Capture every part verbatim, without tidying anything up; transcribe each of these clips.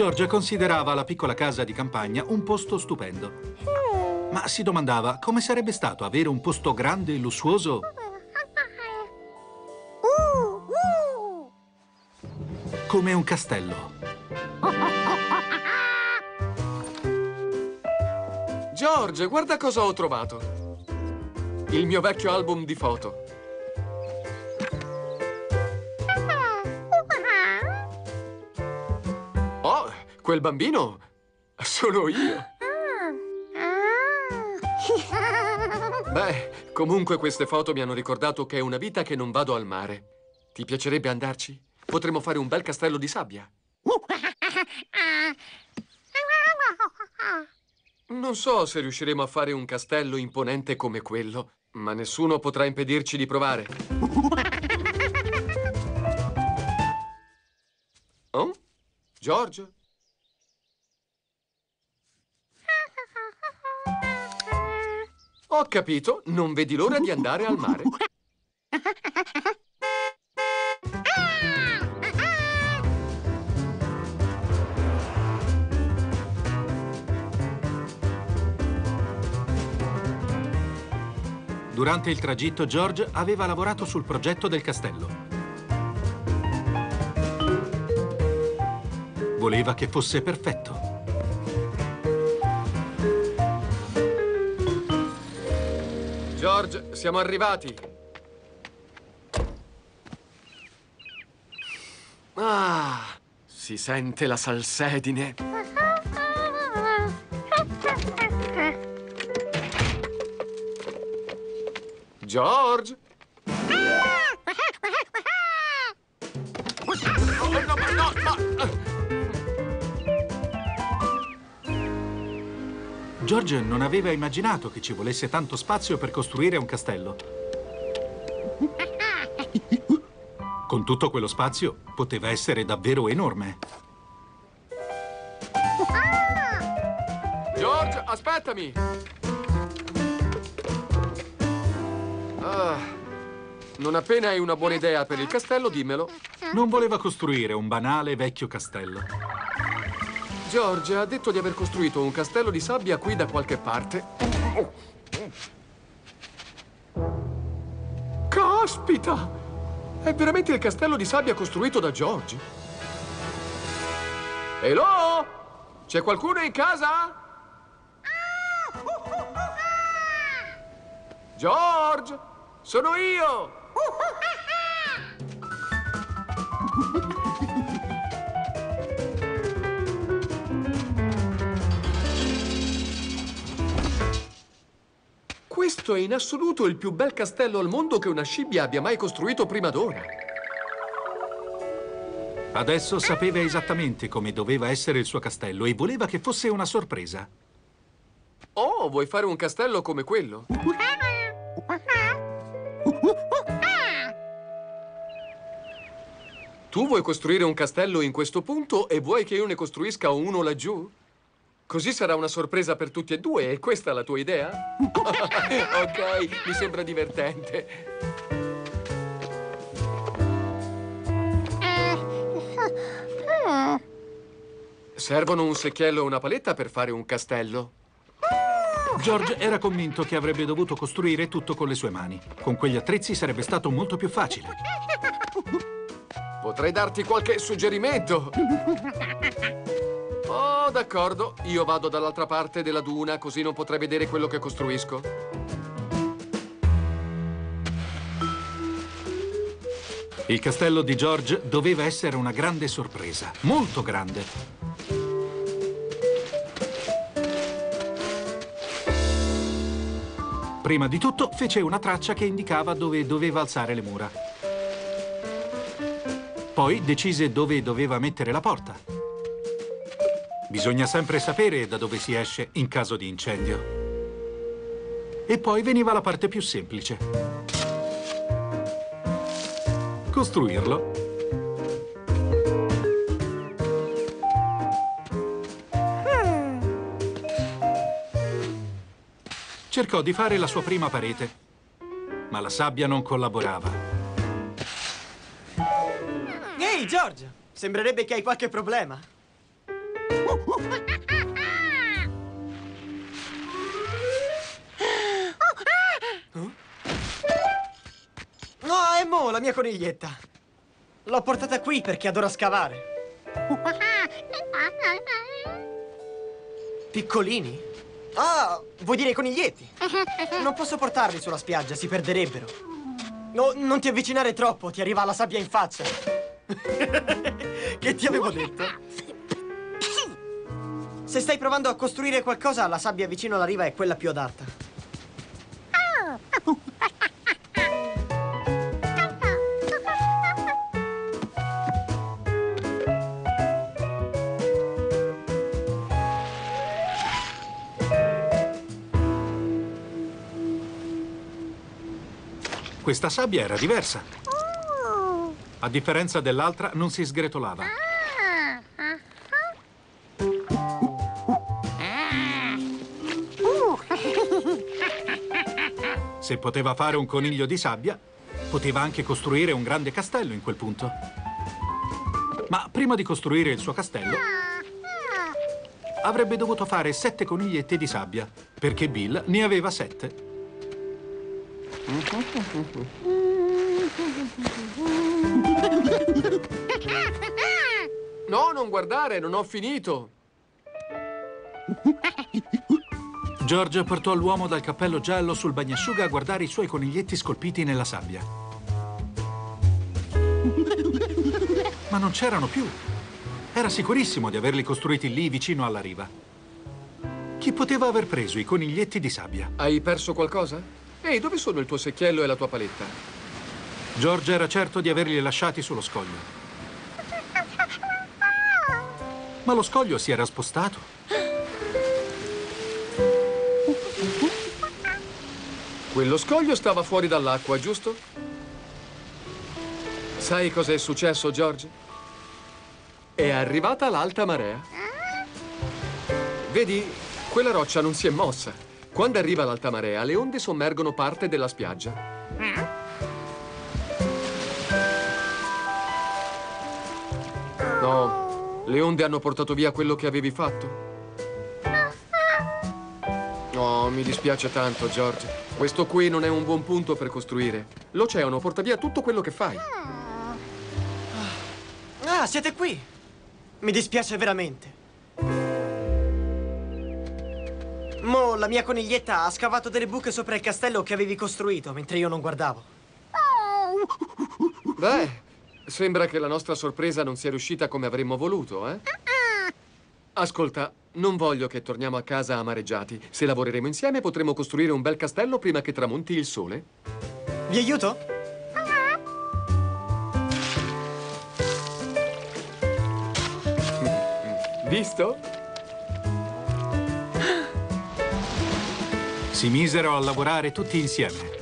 George considerava la piccola casa di campagna un posto stupendo. Ma si domandava come sarebbe stato avere un posto grande e lussuoso come un castello. George, guarda cosa ho trovato. Il mio vecchio album di foto. Oh, quel bambino sono io. Beh, comunque queste foto mi hanno ricordato che è una vita che non vado al mare. Ti piacerebbe andarci? Potremmo fare un bel castello di sabbia. Non so se riusciremo a fare un castello imponente come quello, ma nessuno potrà impedirci di provare. Oh? George? Ho capito, non vedi l'ora di andare al mare. Durante il tragitto, George aveva lavorato sul progetto del castello. Voleva che fosse perfetto. George, siamo arrivati. Ah, si sente la salsedine. George? No, no, no, no. George non aveva immaginato che ci volesse tanto spazio per costruire un castello. Con tutto quello spazio, poteva essere davvero enorme. George, aspettami! Ah, non appena hai una buona idea per il castello, dimmelo. Non voleva costruire un banale vecchio castello. George ha detto di aver costruito un castello di sabbia qui da qualche parte. Caspita! È veramente il castello di sabbia costruito da George? Hello? C'è qualcuno in casa? George? Sono io! Questo è in assoluto il più bel castello al mondo che una scimmia abbia mai costruito prima d'ora. Adesso sapeva esattamente come doveva essere il suo castello e voleva che fosse una sorpresa. Oh, vuoi fare un castello come quello? Tu vuoi costruire un castello in questo punto e vuoi che io ne costruisca uno laggiù? Così sarà una sorpresa per tutti e due, e questa è la tua idea? Ok, mi sembra divertente. Servono un secchiello e una paletta per fare un castello. George era convinto che avrebbe dovuto costruire tutto con le sue mani. Con quegli attrezzi sarebbe stato molto più facile. Potrei darti qualche suggerimento. Oh, d'accordo. Io vado dall'altra parte della duna, così non potrai vedere quello che costruisco. Il castello di George doveva essere una grande sorpresa, molto grande. Prima di tutto fece una traccia che indicava dove doveva alzare le mura. Poi decise dove doveva mettere la porta. Bisogna sempre sapere da dove si esce in caso di incendio. E poi veniva la parte più semplice. Costruirlo. Cercò di fare la sua prima parete, ma la sabbia non collaborava. Ehi, George! Sembrerebbe che hai qualche problema. No, è Mo, la mia coniglietta. L'ho portata qui perché adora scavare. Piccolini? Ah, vuoi dire i coniglietti? Non posso portarli sulla spiaggia, si perderebbero. No, non ti avvicinare troppo, ti arriva la sabbia in faccia. Che ti avevo detto? Se stai provando a costruire qualcosa, la sabbia vicino alla riva è quella più adatta. Questa sabbia era diversa. A differenza dell'altra, non si sgretolava. Se poteva fare un coniglio di sabbia, poteva anche costruire un grande castello in quel punto. Ma prima di costruire il suo castello, avrebbe dovuto fare sette coniglietti di sabbia, perché Bill ne aveva sette. No, non guardare, non ho finito. George portò l'uomo dal cappello giallo sul bagnasciuga a guardare i suoi coniglietti scolpiti nella sabbia. Ma non c'erano più. Era sicurissimo di averli costruiti lì vicino alla riva. Chi poteva aver preso i coniglietti di sabbia? Hai perso qualcosa? Ehi, dove sono il tuo secchiello e la tua paletta? George era certo di averli lasciati sullo scoglio. Ma lo scoglio si era spostato. Quello scoglio stava fuori dall'acqua, giusto? Sai cosa è successo, George? È arrivata l'alta marea. Vedi, quella roccia non si è mossa. Quando arriva l'alta marea, le onde sommergono parte della spiaggia. No, le onde hanno portato via quello che avevi fatto. No, mi dispiace tanto, George. Questo qui non è un buon punto per costruire. L'oceano porta via tutto quello che fai. Ah, siete qui! Mi dispiace veramente. Mo, la mia coniglietta ha scavato delle buche sopra il castello che avevi costruito mentre io non guardavo. Beh, sembra che la nostra sorpresa non sia riuscita come avremmo voluto, eh? Ascolta, non voglio che torniamo a casa amareggiati. Se lavoreremo insieme potremo costruire un bel castello prima che tramonti il sole. Vi aiuto? Visto? Si misero a lavorare tutti insieme.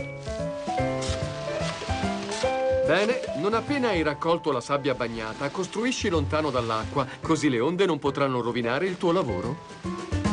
Bene, non appena hai raccolto la sabbia bagnata, costruisci lontano dall'acqua, così le onde non potranno rovinare il tuo lavoro.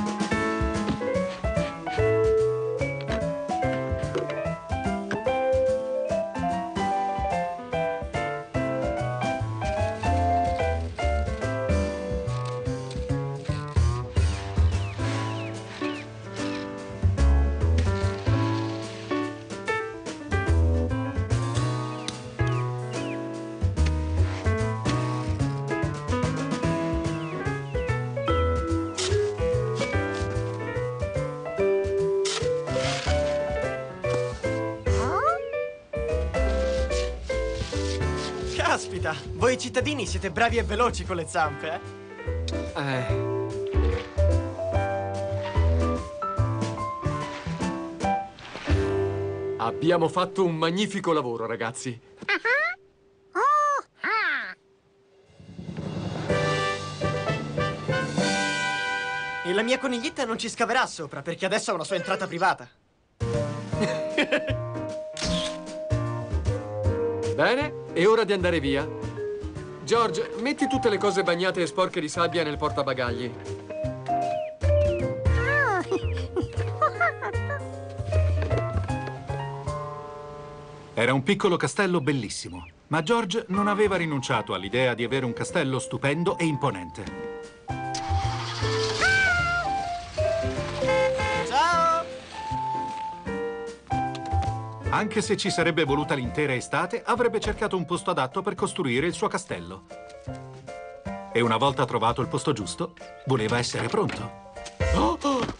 Caspita, voi cittadini siete bravi e veloci con le zampe, eh? Eh... Abbiamo fatto un magnifico lavoro, ragazzi. E la mia coniglietta non ci scaverà sopra, perché adesso ha una sua entrata privata. Bene, è ora di andare via. George, metti tutte le cose bagnate e sporche di sabbia nel portabagagli. Era un piccolo castello bellissimo, ma George non aveva rinunciato all'idea di avere un castello stupendo e imponente. Anche se ci sarebbe voluta l'intera estate, avrebbe cercato un posto adatto per costruire il suo castello. E una volta trovato il posto giusto, voleva essere pronto. Oh, oh.